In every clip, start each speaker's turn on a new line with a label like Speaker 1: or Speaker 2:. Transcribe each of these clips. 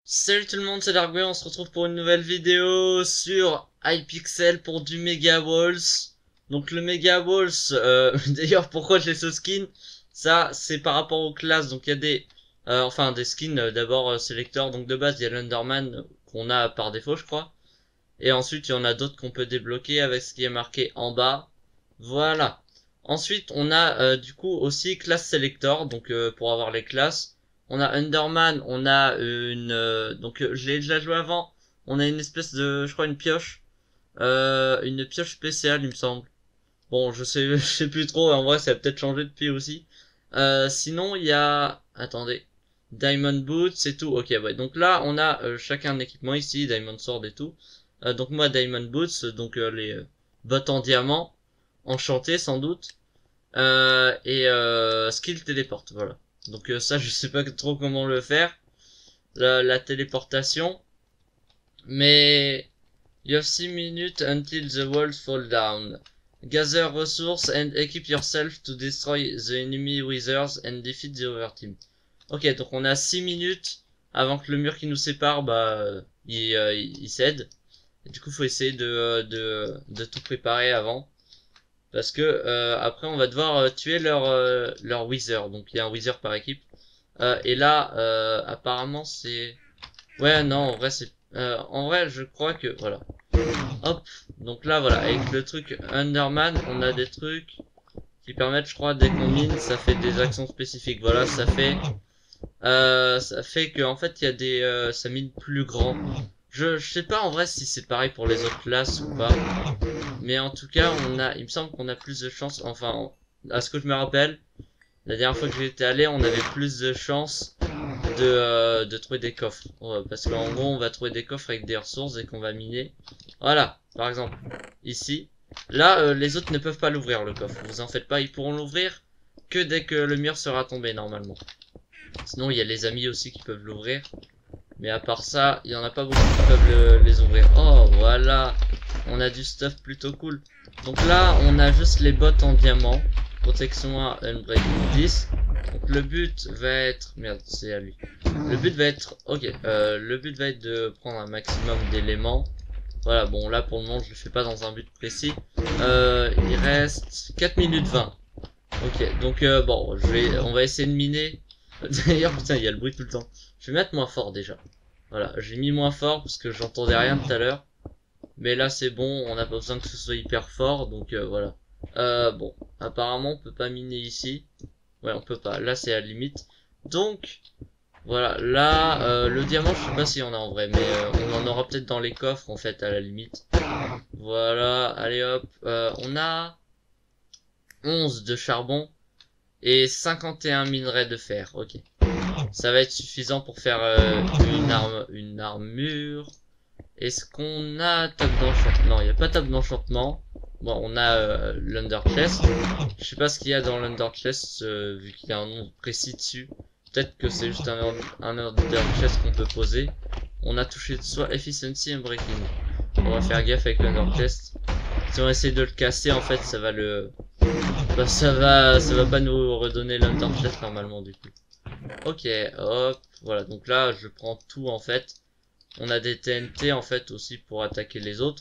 Speaker 1: Salut tout le monde, c'est Darkway, on se retrouve pour une nouvelle vidéo sur Hypixel pour du Mega Walls. Donc le Mega Walls, d'ailleurs pourquoi je l'ai ce skin, ça c'est par rapport aux classes. Donc il y a des skins d'abord Selector. Donc de base il y a l'Underman qu'on a par défaut je crois. Et ensuite il y en a d'autres qu'on peut débloquer avec ce qui est marqué en bas. Voilà. Ensuite on a du coup aussi classe Selector, donc pour avoir les classes. On a Underman, on a je l'ai déjà joué avant. On a une espèce de, je crois une pioche spéciale il me semble. Bon, je sais, je sais plus trop. En vrai, ça a peut-être changé depuis aussi. Sinon, il y a, attendez, Diamond Boots, c'est tout. Ok, ouais. Donc là, on a chacun un équipement ici, Diamond Sword et tout. Donc moi, Diamond Boots, donc les bottes en diamant, enchantées sans doute. Skill téléporte, voilà. Donc ça, je sais pas trop comment le faire, la téléportation. Mais you have 6 minutes until the walls fall down. Gather resources and equip yourself to destroy the enemy wizards and defeat the overteam. Ok, donc on a 6 minutes avant que le mur qui nous sépare, il cède. Et du coup, faut essayer de tout préparer avant. Parce que après on va devoir tuer leur wither. Donc il y a un wither par équipe. Et là apparemment c'est... Ouais non en vrai c'est... en vrai je crois que... Voilà. Hop. Donc là voilà, avec le truc Underman on a des trucs qui permettent je crois dès qu'on mine ça fait des actions spécifiques. Voilà, ça fait que en fait il y a ça mine plus grand. Je sais pas en vrai si c'est pareil pour les autres classes ou pas. Mais en tout cas, il me semble qu'on a plus de chances, enfin, à ce que je me rappelle, la dernière fois que j'étais allé, on avait plus de chances de trouver des coffres. Ouais, parce qu'en gros, on va trouver des coffres avec des ressources et qu'on va miner. Voilà, par exemple, ici. Là, les autres ne peuvent pas l'ouvrir, le coffre. Vous en faites pas, ils pourront l'ouvrir que dès que le mur sera tombé, normalement. Sinon, il y a les amis aussi qui peuvent l'ouvrir. Mais à part ça, il y en a pas beaucoup qui peuvent les ouvrir. Oh, voilà. On a du stuff plutôt cool. Donc là, on a juste les bottes en diamant. Protection 1, Unbreaking 10. Donc le but va être... Merde, c'est à lui. Le but va être... Ok, le but va être de prendre un maximum d'éléments. Voilà, bon là pour le moment je le fais pas dans un but précis. Il reste 4 minutes 20. Ok, donc bon, on va essayer de miner. D'ailleurs, putain, il y a le bruit tout le temps. Je vais mettre moins fort déjà. Voilà, j'ai mis moins fort parce que j'entendais rien tout à l'heure. Mais là c'est bon, on n'a pas besoin que ce soit hyper fort, donc voilà. Bon, apparemment on peut pas miner ici. Ouais, on peut pas. Là c'est à la limite. Donc, voilà. Là, le diamant, je sais pas s'il y en a en vrai, mais on en aura peut-être dans les coffres en fait, à la limite. Voilà, allez hop. On a 11 de charbon et 51 minerais de fer. Ok. Ça va être suffisant pour faire une armure. Est-ce qu'on a table d'enchantement? Non, il n'y a pas table d'enchantement. Bon, on a l'Under Chest. Je sais pas ce qu'il y a dans l'Under Chest, vu qu'il y a un nom précis dessus. Peut-être que c'est juste un Under Chest qu'on peut poser. On a touché soit Efficiency et Breaking. On va faire gaffe avec l'Under Chest. Si on essaie de le casser, en fait, ça va ça va pas nous redonner l'Under Chest normalement, du coup. Ok, hop. Voilà, donc là, je prends tout, en fait. On a des TNT en fait aussi pour attaquer les autres.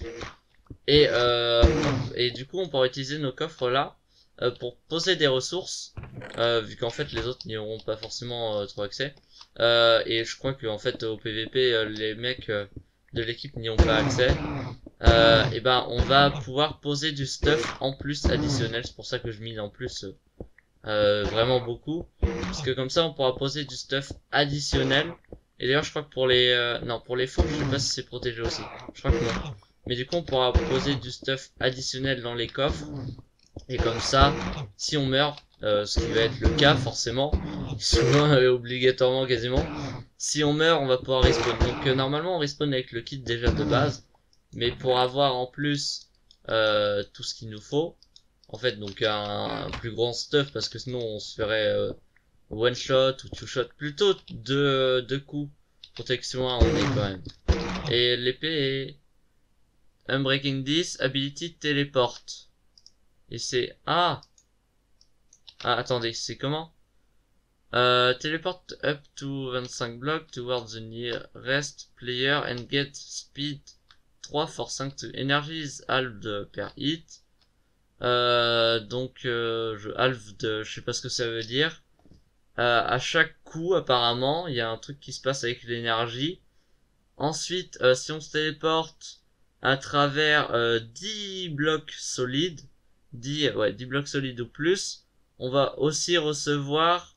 Speaker 1: Et du coup on pourra utiliser nos coffres là pour poser des ressources. Vu qu'en fait les autres n'y auront pas forcément trop accès. Et je crois que en fait au PVP les mecs de l'équipe n'y ont pas accès. Et ben on va pouvoir poser du stuff en plus additionnel. C'est pour ça que je mine en plus vraiment beaucoup. Parce que comme ça on pourra poser du stuff additionnel. Et d'ailleurs, je crois que pour non, pour les faux, je sais pas si c'est protégé aussi. Je crois que non. Mais du coup, on pourra poser du stuff additionnel dans les coffres. Et comme ça, si on meurt, ce qui va être le cas forcément, souvent obligatoirement quasiment, si on meurt, on va pouvoir respawn. Donc normalement, on respawn avec le kit déjà de base. Mais pour avoir en plus tout ce qu'il nous faut, en fait, donc un plus grand stuff, parce que sinon on se ferait one shot ou two shot, plutôt deux coups. Protection 1 on est quand même. Et l'épée est Unbreaking 10, ability téléporte. Et c'est... Ah, attendez, c'est comment? Teleport up to 25 blocks towards the nearest player and get speed 3 for 5 to energies halved per hit. Donc je halved, je sais pas ce que ça veut dire. À chaque coup apparemment il y a un truc qui se passe avec l'énergie. Ensuite si on se téléporte à travers 10 blocs solides, 10 blocs solides ou plus, on va aussi recevoir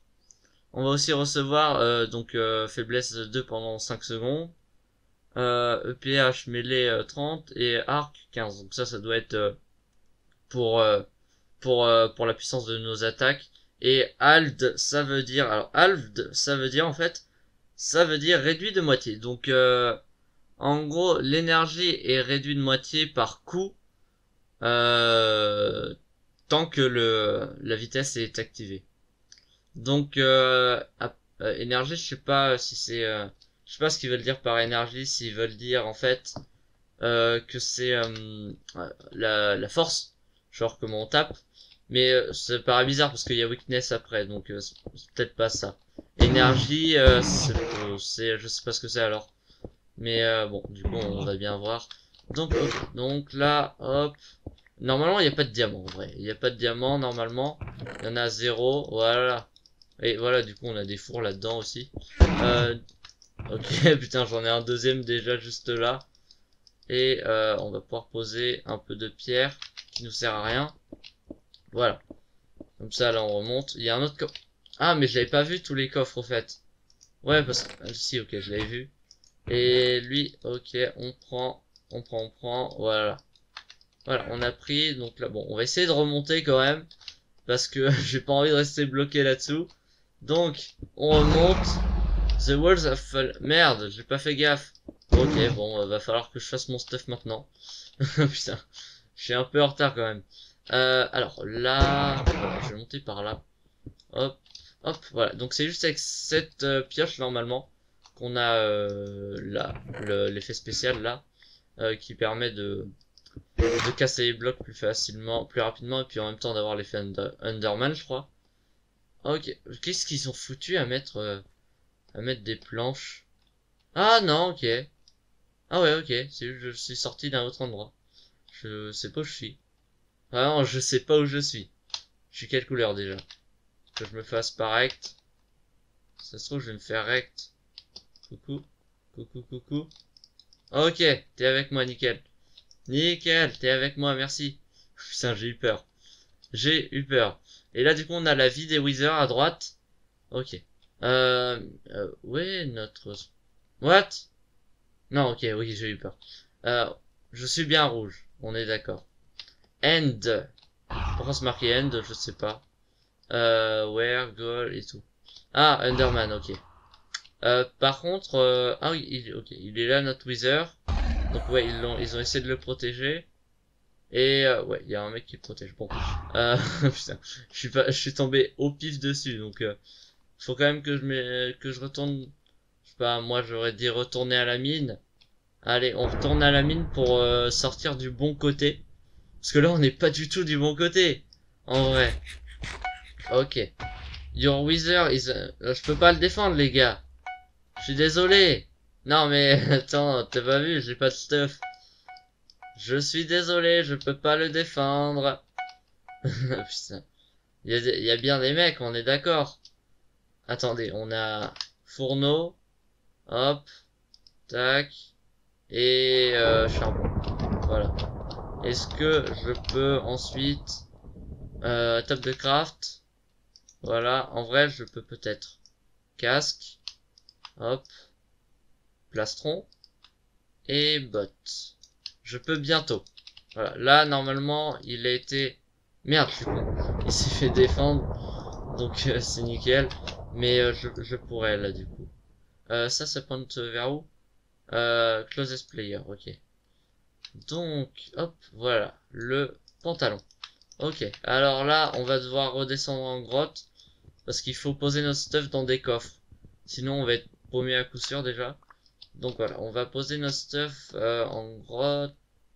Speaker 1: donc faiblesse 2 pendant 5 secondes, EPH mêlée 30 et arc 15. Donc ça doit être pour la puissance de nos attaques. Et halved ça veut dire, alors halved ça veut dire en fait, ça veut dire réduit de moitié. Donc en gros l'énergie est réduite de moitié par coup tant que la vitesse est activée. Donc énergie, je sais pas si c'est je sais pas ce qu'ils veulent dire par énergie, s'ils veulent dire en fait que c'est la force, genre comment on tape, mais ça paraît bizarre parce qu'il y a weakness après, donc c'est peut-être pas ça. Énergie, je sais pas ce que c'est alors, mais bon, du coup on va bien voir. Donc okay. Donc là, hop, normalement il n'y a pas de diamant en vrai, il n'y a pas de diamant normalement, il y en a 0, voilà. Et voilà, du coup on a des fours là-dedans aussi. Ok, putain j'en ai un deuxième déjà juste là. Et on va pouvoir poser un peu de pierre qui nous sert à rien. Voilà. Comme ça là on remonte. Il y a un autre coffre. Ah mais je l'avais pas vu tous les coffres au fait. Ouais parce que... si ok je l'avais vu. Et lui ok on prend. Voilà. Voilà on a pris. Donc là bon on va essayer de remonter quand même. Parce que j'ai pas envie de rester bloqué là-dessous. Donc on remonte. The walls have fall... Merde j'ai pas fait gaffe. Ok bon va falloir que je fasse mon stuff maintenant. Putain. Je suis un peu en retard quand même. Alors là, voilà, je vais monter par là. Hop, hop, voilà. Donc c'est juste avec cette pioche normalement qu'on a là l'effet spécial là qui permet de casser les blocs plus facilement, plus rapidement et puis en même temps d'avoir l'effet Underman, je crois. Ok, qu'est-ce qu'ils ont foutu à mettre des planches? Ah non, ok. Ah ouais, ok. C'est je suis sorti d'un autre endroit. Je sais pas où je suis. Ah non, je sais pas où je suis. Je suis quelle couleur déjà? Que je me fasse pas rect. Ça se trouve, je vais me faire rect. Coucou. Coucou, coucou. Ok, t'es avec moi, nickel. Nickel, t'es avec moi, merci. Putain, j'ai eu peur. J'ai eu peur. Et là, du coup, on a la vie des Withers à droite. Ok. Ouais, notre... What? Non, ok, oui, j'ai eu peur. Je suis bien rouge. On est d'accord. End. Pourquoi se marquer end? Je sais pas. Where, goal et tout. Ah, Underman, ok. Par contre, ah oui, ok, il est là notre Wither. Donc ouais, ils ont essayé de le protéger. Et ouais, il y a un mec qui le protège. Bon, putain, je suis tombé au pif dessus. Donc, faut quand même que je retourne. Je sais pas, moi j'aurais dit retourner à la mine. Allez, on retourne à la mine pour sortir du bon côté. Parce que là, on n'est pas du tout du bon côté. En vrai. Ok. Your Wither is... je peux pas le défendre, les gars. Je suis désolé. Non, mais attends, t'as pas vu, j'ai pas de stuff. Je suis désolé, je peux pas le défendre. Putain. Il y a bien des mecs, on est d'accord. Attendez, on a fourneau. Hop. Tac. Et charbon. Voilà. Est-ce que je peux ensuite... table de craft. Voilà, en vrai, je peux peut-être. Casque. Hop. Plastron. Et bottes. Je peux bientôt. Voilà, là, normalement, il a été... Merde, je suis con. Il s'est fait défendre. Donc, c'est nickel. Mais je pourrais, là, du coup. Ça pointe vers où? Closest player, ok. Donc, hop, voilà. Le pantalon. Ok, alors là, on va devoir redescendre en grotte. Parce qu'il faut poser notre stuff dans des coffres. Sinon, on va être paumé à coup sûr, déjà. Donc voilà, on va poser notre stuff en grotte.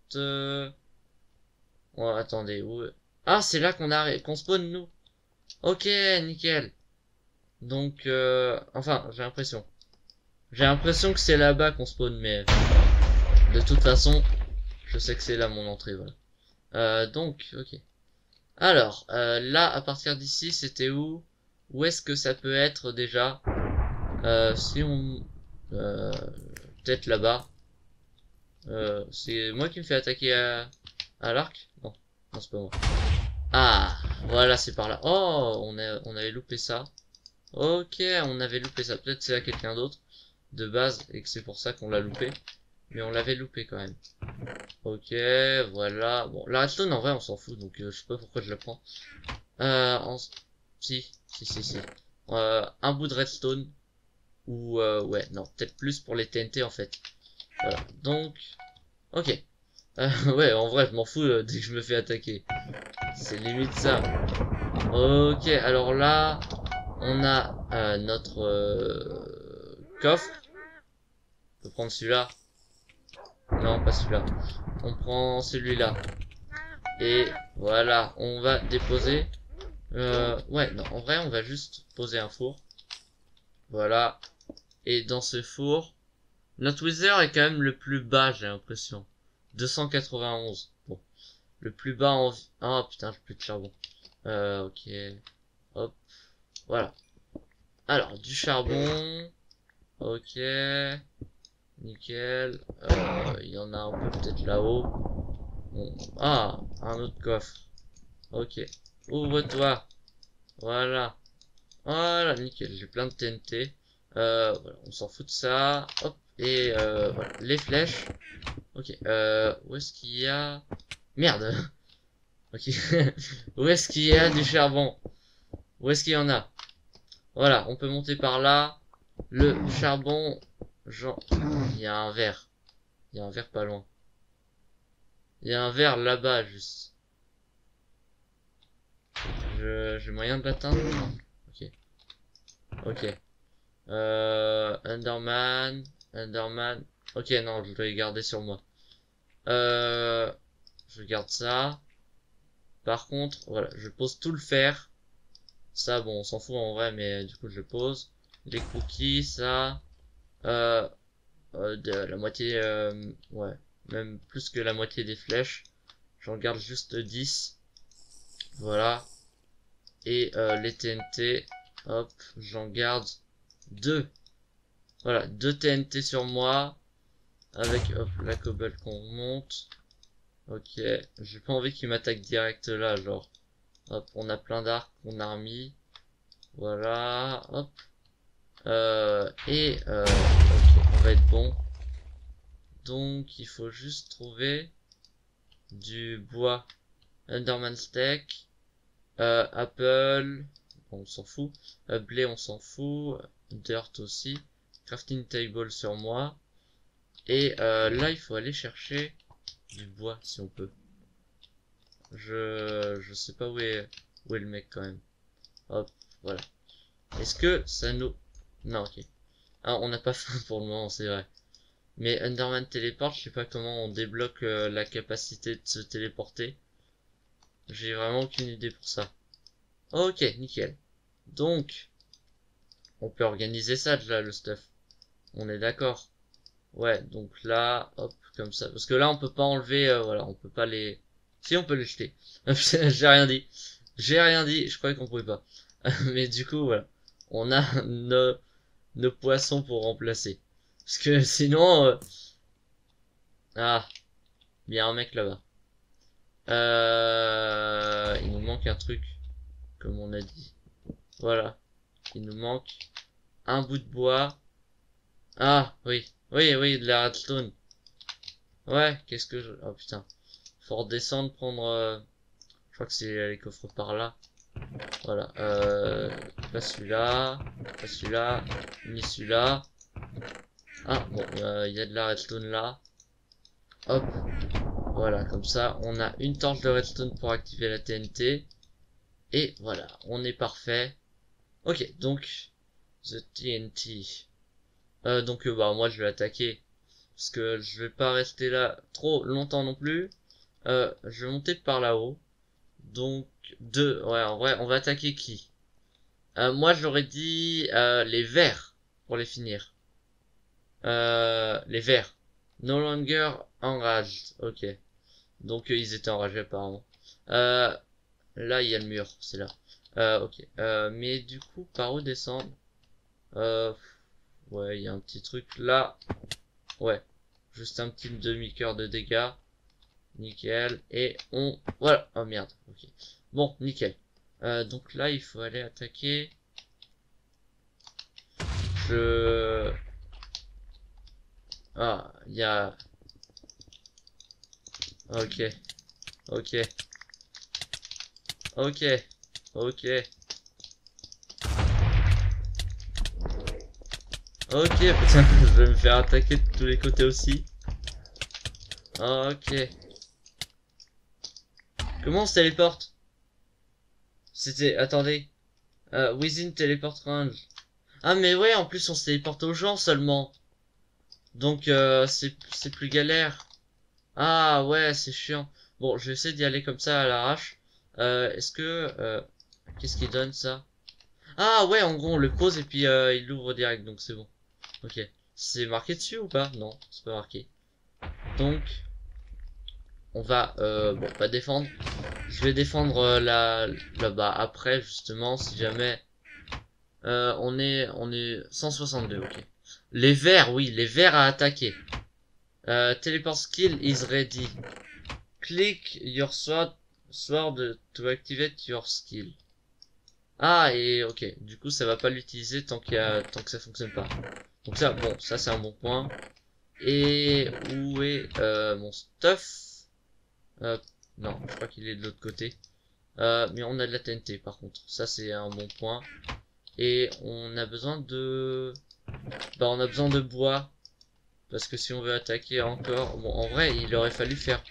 Speaker 1: Oh, attendez, où... Ah, c'est là qu'on spawn, nous. Ok, nickel. Donc, enfin, j'ai l'impression. J'ai l'impression que c'est là-bas qu'on spawn, mais de toute façon, je sais que c'est là mon entrée, voilà. Donc, ok. Alors, là, à partir d'ici, c'était où? Où est-ce que ça peut être déjà? Si on... Euh, peut-être là-bas. C'est moi qui me fais attaquer à l'arc? Non, non c'est pas moi. Ah, voilà, c'est par là. Oh, on avait loupé ça. Ok, on avait loupé ça. Peut-être c'est à quelqu'un d'autre de base et que c'est pour ça qu'on l'a loupé. Mais on l'avait loupé quand même. Ok, voilà. Bon, la redstone en vrai on s'en fout donc je sais pas pourquoi je la prends. En... Si. Un bout de redstone ou ouais non peut-être plus pour les TNT en fait. Voilà donc ok. Ouais en vrai je m'en fous dès que je me fais attaquer. C'est limite ça. Ok alors là on a notre coffre. On peut prendre celui-là. Non pas celui-là. On prend celui-là. Et voilà on va déposer. Ouais, non, en vrai, on va juste poser un four. Voilà. Et dans ce four, notre Wither est quand même le plus bas, j'ai l'impression. 291. Bon. Le plus bas en... Ah, putain, j'ai plus de charbon. Ok. Hop. Voilà. Alors, du charbon. Ok. Nickel. Il y en a un peu peut-être là-haut. Bon. Ah, un autre coffre. Ok. Ouvre-toi. Voilà. Voilà, nickel, j'ai plein de TNT. Voilà, on s'en fout de ça. Hop, et voilà, les flèches. Ok, où est-ce qu'il y a... Merde. Ok, où est-ce qu'il y a du charbon? Où est-ce qu'il y en a? Voilà, on peut monter par là. Le charbon, genre... Il y a un verre. Il y a un verre pas loin. Il y a un verre là-bas, juste. J'ai moyen de l'atteindre? Non. Ok. Ok. Enderman. Ok, non, je dois les garder sur moi. Je garde ça. Par contre, voilà, je pose tout le fer. Ça, bon, on s'en fout en vrai, mais du coup, je le pose. Les cookies, ça. Euh, de la moitié, ouais, même plus que la moitié des flèches. J'en garde juste 10. Voilà. Et les TNT, hop, j'en garde 2. Voilà, 2 TNT sur moi. Avec hop, la cobble qu'on monte. Ok, j'ai pas envie qu'il m'attaque direct là, genre. Hop, on a plein d'arcs qu'on a remis. Voilà, hop. Ok, on va être bon. Donc, il faut juste trouver du bois. Enderman Steak. Apple. Bon, on s'en fout. Blé, on s'en fout. Dirt aussi. Crafting table sur moi. Et là, il faut aller chercher du bois si on peut. Je sais pas où est le mec quand même. Hop, voilà. Est-ce que ça nous... Non, ok. Ah, on n'a pas faim pour le moment, c'est vrai. Mais Enderman téléporte, je sais pas comment on débloque la capacité de se téléporter. J'ai vraiment aucune idée pour ça. Ok, nickel. Donc, on peut organiser ça déjà, le stuff. On est d'accord. Ouais, donc là, hop, comme ça. Parce que là, on peut pas enlever, voilà, on peut pas les... Si, on peut les jeter. J'ai rien dit. J'ai rien dit, je croyais qu'on pouvait pas. Mais du coup, voilà. On a nos poissons pour remplacer. Parce que sinon... Ah, il y a un mec là-bas. Il nous manque un truc, comme on a dit. Voilà. Il nous manque un bout de bois. Ah, oui, de la redstone. Ouais, qu'est-ce que je... Oh putain. Faut redescendre, prendre... Je crois que c'est les coffres par là. Voilà. Pas celui-là. Pas celui-là. Ni celui-là. Ah, bon, il y a de la redstone là. Hop. Voilà, comme ça, on a une torche de redstone pour activer la TNT. Et voilà, on est parfait. Ok, donc, the TNT. Donc, bah, moi, je vais attaquer. Parce que je vais pas rester là trop longtemps non plus. Je vais monter par là-haut. Donc, ouais, en vrai, on va attaquer qui? Moi j'aurais dit les verts pour les finir. Les verts. No longer enraged. Ok. Donc ils étaient enragés apparemment. Là il y a le mur, c'est là. Ok. Mais du coup par où descendre? Ouais, il y a un petit truc là. Ouais. Juste un petit demi-cœur de dégâts. Nickel. Et on... Voilà. Oh merde. Ok. Bon, nickel. Donc là, il faut aller attaquer. Je... Ah, il y a... Ok. Ok. Ok. Ok. Ok, putain, je vais me faire attaquer de tous les côtés aussi. Ok. Comment on se téléporte? C'était... Attendez. Within teleport range. Ah mais ouais, en plus on se téléporte aux gens seulement. Donc c'est plus galère. Ah ouais, c'est chiant. Bon, je vais essayer d'y aller comme ça à l'arrache. Est-ce que... qu'est-ce qu'il donne ça? Ah ouais, en gros on le pose et puis il l'ouvre direct, donc c'est bon. Ok. C'est marqué dessus ou pas? Non, c'est pas marqué. Donc, on va... bon, pas défendre. Je vais défendre là-bas après, justement, si jamais... on est 162, ok. Les verts, oui, les verts à attaquer. Teleport skill is ready. Click your sword to activate your skill. Ah, et ok, du coup ça va pas l'utiliser tant que ça fonctionne pas. Donc ça, bon, ça c'est un bon point. Et où est mon stuff? Non, je crois qu'il est de l'autre côté. Mais on a de la TNT par contre, ça c'est un bon point. Et on a besoin de... Bah on a besoin de bois. Parce que si on veut attaquer encore... Bon en vrai il aurait fallu faire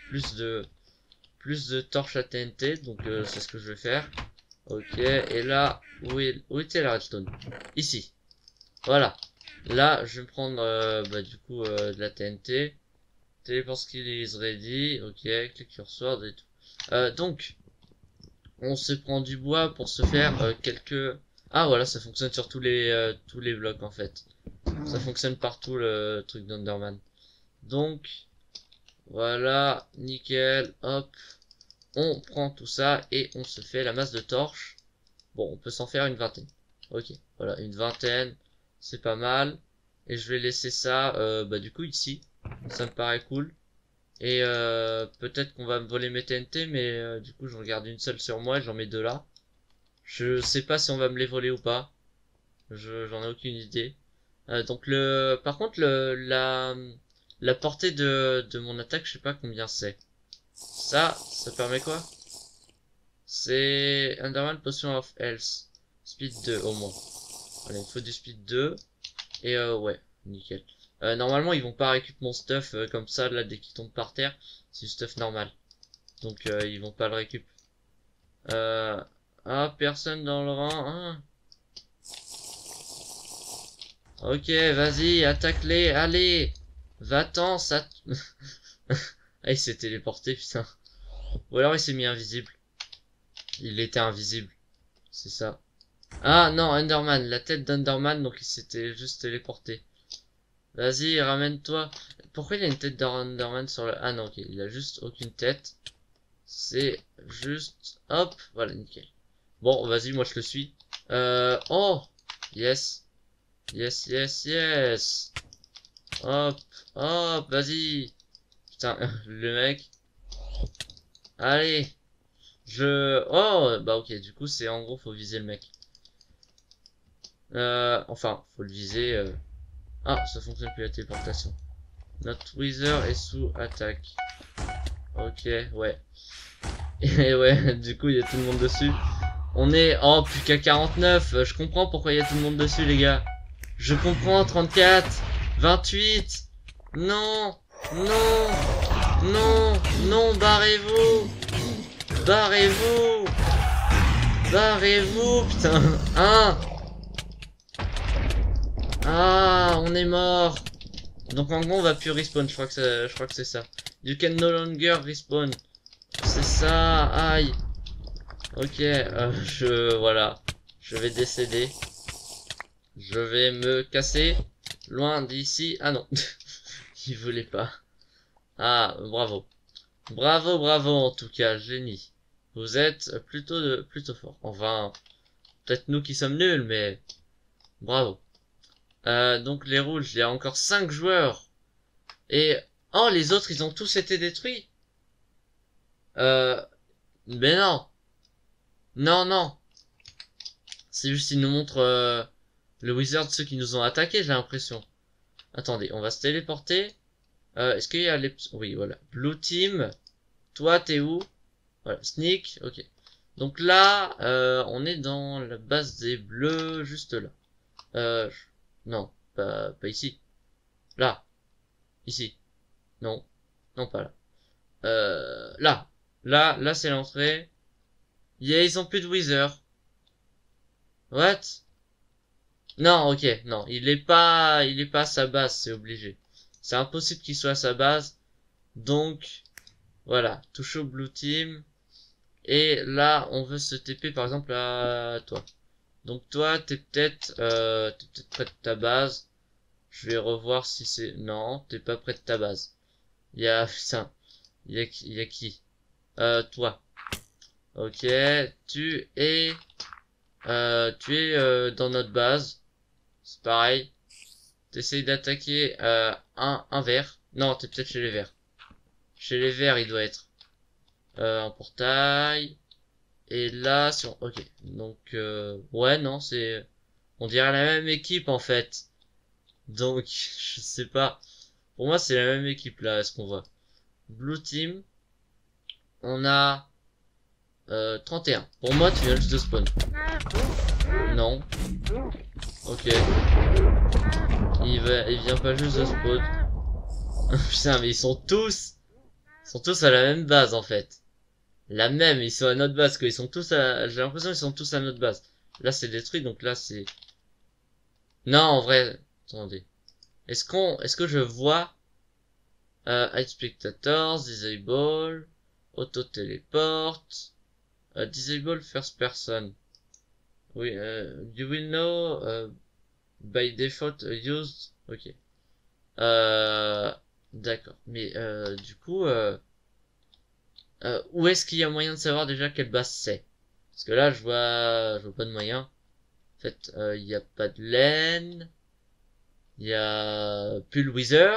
Speaker 1: plus de torches à TNT. Donc c'est ce que je vais faire. Ok, et là, où était la redstone? Ici. Voilà. Là je vais prendre bah, du coup de la TNT. Teleport skill is ready. Ok, click your sword et tout. Donc on se prend du bois pour se faire quelques... Ah voilà, ça fonctionne sur tous les blocs en fait. Ça fonctionne partout le truc d'Underman. Donc, voilà, nickel, hop. On prend tout ça et on se fait la masse de torches. Bon, on peut s'en faire une vingtaine. Ok, voilà, une vingtaine, c'est pas mal. Et je vais laisser ça, bah du coup ici. Ça me paraît cool. Et peut-être qu'on va me voler mes TNT, mais du coup je regarde une seule sur moi et j'en mets deux là. Je sais pas si on va me les voler ou pas. J'en ai aucune idée. Donc par contre la portée de mon attaque, je sais pas combien c'est. Ça permet quoi? C'est Underman Potion of Health. Speed 2 au moins. Voilà, il faut du speed 2. Et ouais, nickel. Normalement ils vont pas récupérer mon stuff comme ça là dès qu'il tombe par terre. C'est du stuff normal. Donc ils vont pas le récupérer. Ah, personne dans le rang. Hein. Ok, vas-y, attaque-les, allez. Va-t'en, ça... Ah, il s'est téléporté, putain. Ou alors il s'est mis invisible. Il était invisible. C'est ça. Ah non, Enderman, la tête d'Enderman, donc il s'était juste téléporté. Vas-y, ramène-toi. Pourquoi il a une tête d'Enderman sur le... Ah non, ok, il a juste aucune tête. C'est juste... Hop, voilà, nickel. Bon, vas-y, moi je le suis. Oh, yes. Yes, yes, yes. Hop, hop, vas-y. Putain, le mec. Allez. Oh, bah ok, du coup, c'est en gros, faut viser le mec. Enfin, faut le viser. Ah, ça fonctionne plus la téléportation. Notre Wither est sous attaque. Ok, ouais. Et ouais, du coup, il y a tout le monde dessus. On est... Oh, plus qu'à 49. Je comprends pourquoi il y a tout le monde dessus, les gars. Je comprends, 34, 28. Non, non, non, non, barrez-vous. Barrez-vous. Barrez-vous, putain. Ah, on est mort. Donc en gros, on va plus respawn, je crois que c'est ça. You can no longer respawn. C'est ça, aïe. Ok, voilà. Je vais décéder. Je vais me casser. Loin d'ici. Ah non. Il voulait pas. Ah, bravo. Bravo, bravo en tout cas, génie. Vous êtes plutôt fort. Enfin, peut-être nous qui sommes nuls, mais bravo. Donc les rouges, il y a encore 5 joueurs. Et oh, les autres, ils ont tous été détruits. Mais non. Non, non. C'est juste qu'ils nous montrent le wizard, ceux qui nous ont attaqués, j'ai l'impression. Attendez, on va se téléporter. Est-ce qu'il y a les... Oui, voilà. Blue Team. Toi, t'es où? Voilà, Sneak, ok. Donc là, on est dans la base des bleus, juste là. Non, pas ici. Là. Ici. Non. Non, pas là. Là. Là, c'est l'entrée. Ils ont plus de Wither. What? Non, ok, non, il est pas à sa base, c'est obligé. C'est impossible qu'il soit à sa base. Donc, voilà, touche au blue team. Et là, on veut se TP par exemple à toi. Donc toi, t'es peut-être près de ta base. Je vais revoir si c'est... Non, t'es pas près de ta base. Il y a... Putain, il y a qui? Toi. Ok, tu es dans notre base. C'est pareil. T'essayes d'attaquer un vert. Non, t'es peut-être chez les verts. Chez les verts, il doit être. Un portail. Et là, sur... Ok. Donc, ouais, non, c'est... On dirait la même équipe, en fait. Donc, je sais pas. Pour moi, c'est la même équipe, là, ce qu'on voit. Blue Team. On a... 31. Pour moi, tu viens juste de spawn. Non. Ok. Il vient pas juste de spawn. Putain, mais ils sont tous à la même base, en fait. La même, ils sont à notre base, qu'ils sont tous à... J'ai l'impression qu'ils sont tous à notre base. Là, c'est détruit, donc là, c'est... Non, en vrai... Attendez. Est-ce que je vois... Hide Spectators, Disable... Auto-Teleport... Disable First Person. Oui, you will know... by default used... Ok. D'accord. Mais, du coup... où est-ce qu'il y a moyen de savoir déjà quelle base c'est? Parce que là, je vois pas de moyen. En fait, il y a pas de laine. Il y a plus le Wither.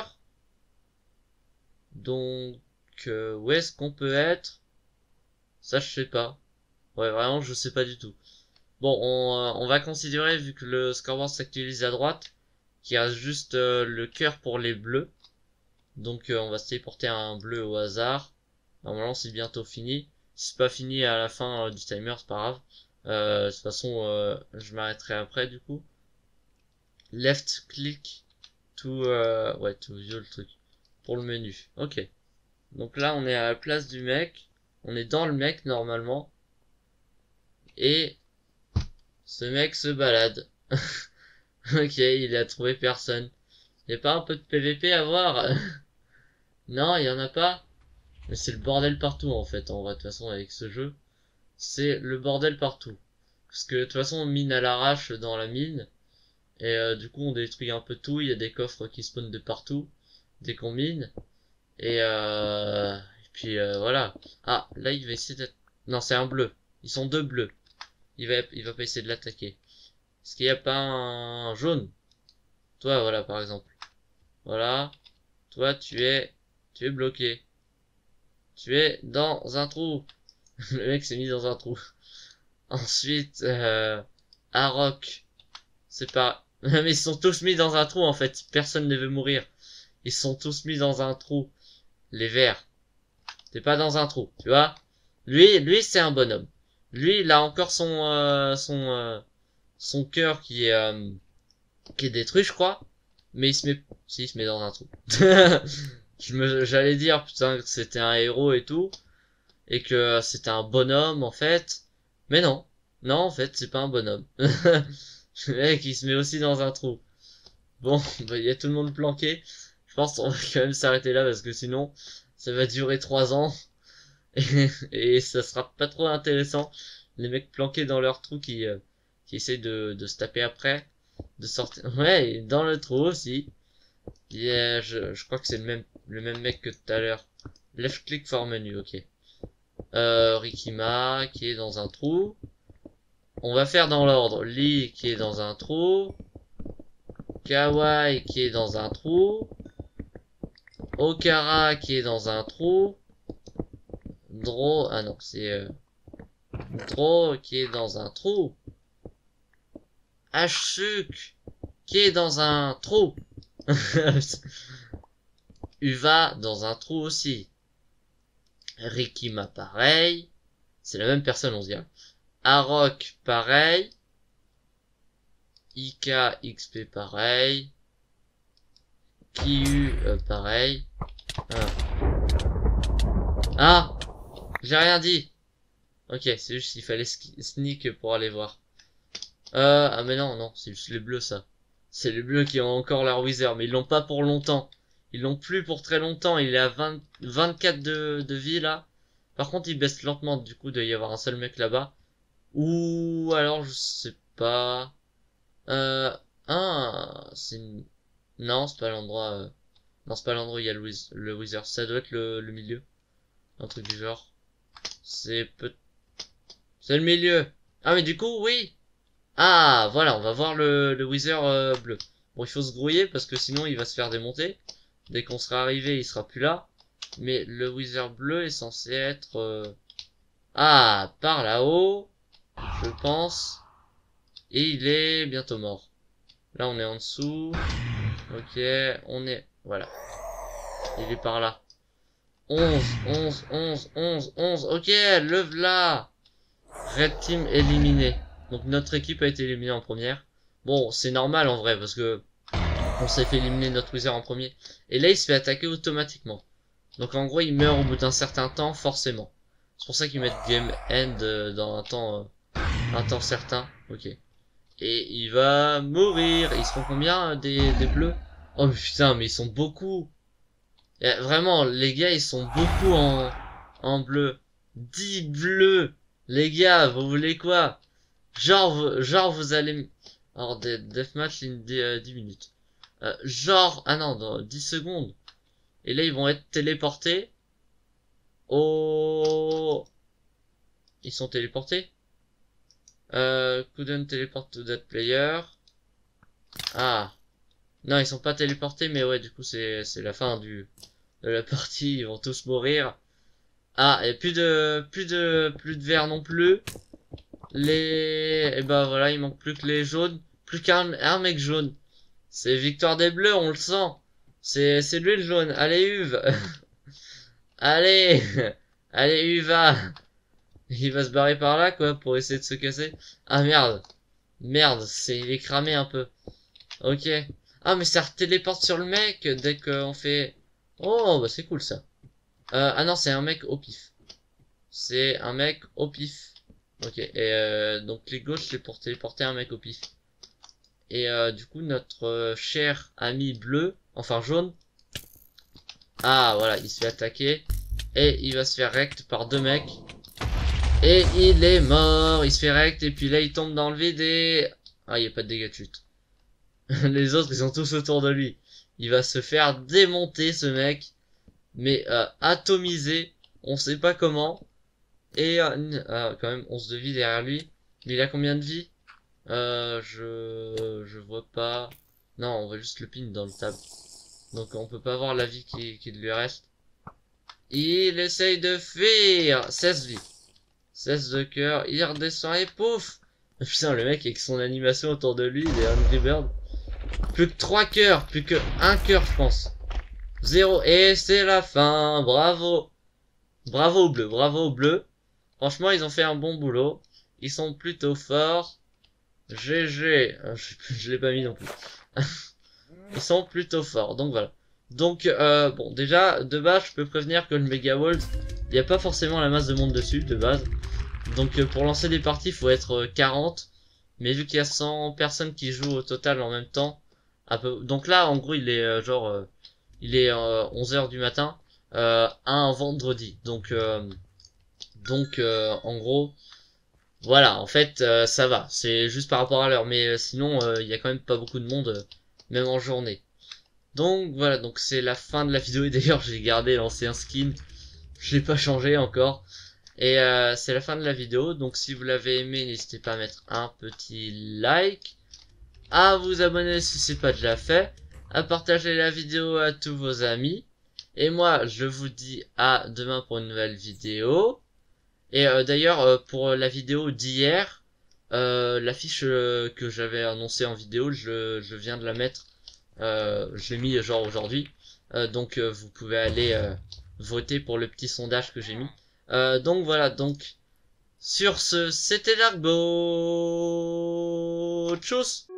Speaker 1: Donc, où est-ce qu'on peut être? Ça, je sais pas. Ouais, vraiment, je sais pas du tout. Bon, on va considérer, vu que le scoreboard s'actualise à droite, qu'il reste juste le cœur pour les bleus. Donc, on va se téléporter à un bleu au hasard. Normalement, c'est bientôt fini. Si c'est pas fini à la fin du timer, c'est pas grave. De toute façon, je m'arrêterai après, du coup. Left click to, ouais, to view le truc. Pour le menu. Ok. Donc là, on est à la place du mec. On est dans le mec, normalement. Et ce mec se balade. Ok, il a trouvé personne. Y a pas un peu de PVP à voir? Non, il y en a pas. Mais c'est le bordel partout, en fait, en vrai, de toute façon, avec ce jeu. C'est le bordel partout. Parce que, de toute façon, on mine à l'arrache dans la mine. Et du coup, on détruit un peu tout. Il y a des coffres qui spawnent de partout. Dès qu'on mine. Et puis, voilà. Ah, là, il va essayer d'être... Non, c'est un bleu. Ils sont deux bleus. Il va pas essayer de l'attaquer. Est-ce qu'il n'y a pas un jaune? Toi, voilà, par exemple. Voilà. Toi, tu es bloqué. Tu es dans un trou. Le mec s'est mis dans un trou. Ensuite, Arok. C'est pas... Mais ils sont tous mis dans un trou, en fait. Personne ne veut mourir. Ils sont tous mis dans un trou. Les verts. T'es pas dans un trou, tu vois? Lui, c'est un bonhomme. Lui, il a encore son cœur qui est détruit, je crois. Mais il se met dans un trou. J'allais dire, putain, que c'était un héros et tout. Et que c'était un bonhomme, en fait. Mais non. Non, en fait, c'est pas un bonhomme. Le mec, il se met aussi dans un trou. Bon, bah, il y a tout le monde planqué. Je pense qu'on va quand même s'arrêter là parce que sinon, ça va durer 3 ans. Et ça sera pas trop intéressant. Les mecs planqués dans leur trou qui essaye de se taper après, de sortir. Ouais, et dans le trou aussi. Yeah, je crois que c'est le même mec que tout à l'heure. Left click for menu, ok. Rikima qui est dans un trou. On va faire dans l'ordre. Lee qui est dans un trou. Kawaii qui est dans un trou. Okara qui est dans un trou. Dro, ah non, c'est Dro qui est dans un trou. Ashuk qui est dans un trou. Uva dans un trou aussi. Rikima pareil. C'est la même personne on dirait. Arok pareil. Ika XP pareil. Kiyu pareil. Ah, j'ai rien dit. Ok, c'est juste qu'il fallait sneak pour aller voir. Ah mais non, c'est juste les bleus ça. C'est les bleus qui ont encore leur Wither, mais ils l'ont pas pour longtemps. Ils l'ont plus pour très longtemps, il est à 24 de vie là. Par contre il baisse lentement, du coup il doit y avoir un seul mec là-bas. Ou alors je sais pas. C'est... Non, c'est pas l'endroit... Non, c'est pas l'endroit où il y a le Wither, ça doit être le milieu. Un truc du genre. C'est le milieu. Ah mais du coup, oui. Ah, voilà, on va voir le Wither bleu. Bon, il faut se grouiller parce que sinon il va se faire démonter. Dès qu'on sera arrivé, il sera plus là. Mais le Wither bleu est censé être... Ah, par là-haut, je pense. Et il est bientôt mort. Là, on est en dessous. Ok, on est... Voilà. Il est par là. 11. Ok, le v'là. Red Team éliminé. Donc notre équipe a été éliminée en première. Bon, c'est normal en vrai, parce que on s'est fait éliminer notre Wither en premier. Et là, il se fait attaquer automatiquement. Donc en gros, il meurt au bout d'un certain temps, forcément. C'est pour ça qu'ils mettent Game End dans un temps certain. Ok. Et il va mourir. Ils seront combien des bleus? Oh putain, mais ils sont beaucoup. Vraiment, les gars, ils sont beaucoup en bleu. 10 bleus. Les gars, vous voulez quoi? Genre vous allez... Alors, deathmatch in 10 minutes. Ah non, dans 10 secondes. Et là, ils vont être téléportés. Oh... Ils sont téléportés? Couldn't teleport to that player. Ah. Non, ils sont pas téléportés, mais ouais, du coup, c'est la fin de la partie. Ils vont tous mourir. Ah, et plus de verts non plus. Et bah voilà, il manque plus que les jaunes. Plus qu'un mec jaune. C'est victoire des bleus, on le sent. C'est lui le jaune. Allez, Uve. Allez. Allez, Uva. Il va se barrer par là, quoi, pour essayer de se casser. Ah, merde. Merde, il est cramé un peu. Ok. Ah, mais ça téléporte sur le mec dès qu'on fait... Oh, bah c'est cool, ça. Ah non, c'est un mec au pif. C'est un mec au pif. Ok, et donc clic gauche, c'est pour téléporter un mec au pif. Et du coup, notre cher ami bleu, enfin jaune... Ah, voilà, il se fait attaquer. Et il va se faire rect par 2 mecs. Et il est mort, il se fait rect, et puis là il tombe dans le vide et... Ah, il n'y a pas de dégâts de chute. Les autres, ils sont tous autour de lui. Il va se faire démonter, ce mec. Mais atomisé, on sait pas comment. Et quand même 11 de vie derrière lui. Mais il a combien de vie? Je vois pas. Non, on va juste le pin dans le tab. Donc on peut pas voir la vie qui lui reste. Il essaye de fuir. 16 vies. 16 de cœur, il redescend et pouf. Putain, le mec avec son animation autour de lui, il est Angry Bird. Plus que 3 cœurs, plus que 1 cœur je pense. 0, et c'est la fin, bravo. Bravo au bleu, bravo au bleu. Franchement, ils ont fait un bon boulot. Ils sont plutôt forts. GG, je l'ai pas mis non plus. Ils sont plutôt forts, donc voilà. Donc, bon, déjà, de base, je peux prévenir que le Mega World, il n'y a pas forcément la masse de monde dessus, de base. Donc, pour lancer des parties, il faut être 40. Mais vu qu'il y a 100 personnes qui jouent au total en même temps, donc là, en gros, il est il est 11 h du matin, un vendredi. Donc, en gros, Voilà, en fait, ça va. C'est juste par rapport à l'heure. Mais sinon, il y a quand même pas beaucoup de monde, même en journée. Donc voilà, donc c'est la fin de la vidéo. Et d'ailleurs, j'ai gardé l'ancien skin. Je l'ai pas changé encore. Et c'est la fin de la vidéo. Donc si vous l'avez aimé, n'hésitez pas à mettre un petit like, à vous abonner si c'est pas déjà fait, à partager la vidéo à tous vos amis. Et moi, je vous dis à demain pour une nouvelle vidéo. Et d'ailleurs, pour la vidéo d'hier, l'affiche que j'avais annoncée en vidéo, je viens de la mettre. Je l'ai mis genre aujourd'hui. Donc vous pouvez aller voter pour le petit sondage que j'ai mis. Donc voilà, donc sur ce, c'était Dargo. Tchuss.